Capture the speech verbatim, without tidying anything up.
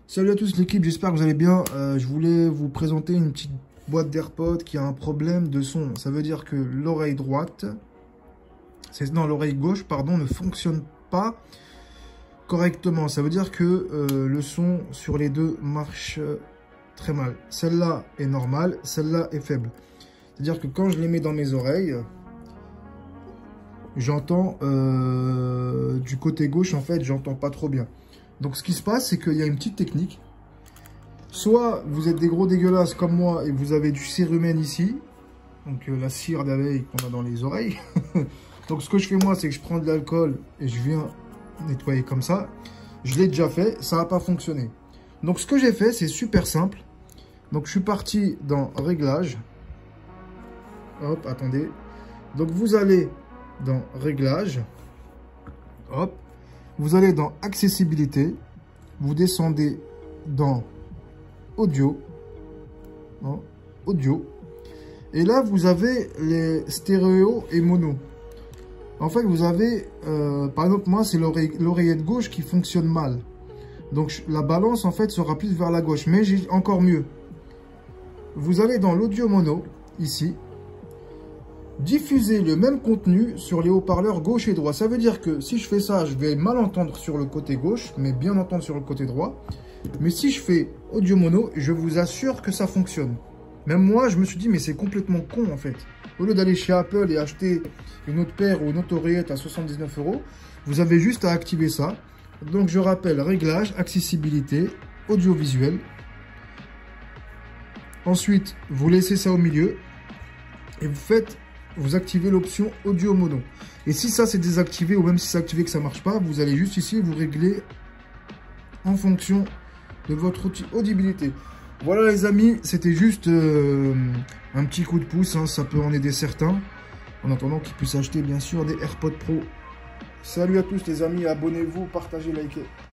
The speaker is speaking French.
Salut à tous l'équipe, j'espère que vous allez bien. Euh, je voulais vous présenter une petite boîte d'AirPods qui a un problème de son. Ça veut dire que l'oreille droite, non l'oreille gauche, pardon, ne fonctionne pas correctement. Ça veut dire que euh, le son sur les deux marche très mal. Celle-là est normale, celle-là est faible. C'est-à-dire que quand je les mets dans mes oreilles, j'entends euh, du côté gauche, en fait, j'entends pas trop bien. Donc ce qui se passe, c'est qu'il y a une petite technique. Soit vous êtes des gros dégueulasses comme moi et vous avez du cérumen ici. Donc euh, la cire d'abeille qu'on a dans les oreilles. Donc ce que je fais moi, c'est que je prends de l'alcool et je viens nettoyer comme ça. Je l'ai déjà fait, ça n'a pas fonctionné. Donc ce que j'ai fait, c'est super simple. Donc je suis parti dans Réglages. Hop, attendez. Donc vous allez dans Réglages. Hop. Vous allez dans Accessibilité, vous descendez dans Audio, hein, Audio, et là vous avez les stéréo et mono. En fait, vous avez, euh, par exemple, moi c'est l'oreillette gauche qui fonctionne mal. Donc la balance en fait sera plus vers la gauche, mais j'ai encore mieux. Vous allez dans l'audio mono, ici. Diffuser le même contenu sur les haut-parleurs gauche et droit. Ça veut dire que si je fais ça, je vais mal entendre sur le côté gauche, mais bien entendre sur le côté droit. Mais si je fais audio mono, je vous assure que ça fonctionne. Même moi, je me suis dit, mais c'est complètement con en fait. Au lieu d'aller chez Apple et acheter une autre paire ou une autre oreillette à soixante-dix-neuf euros, vous avez juste à activer ça. Donc je rappelle, réglage, accessibilité, audiovisuel. Ensuite, vous laissez ça au milieu et vous faites... vous activez l'option audio mono. Et si ça c'est désactivé ou même si c'est activé que ça marche pas, vous allez juste ici vous régler en fonction de votre audibilité. Voilà les amis, c'était juste euh, un petit coup de pouce, hein, ça peut en aider certains. En attendant qu'ils puissent acheter bien sûr des AirPods Pro. Salut à tous les amis, abonnez-vous, partagez, likez.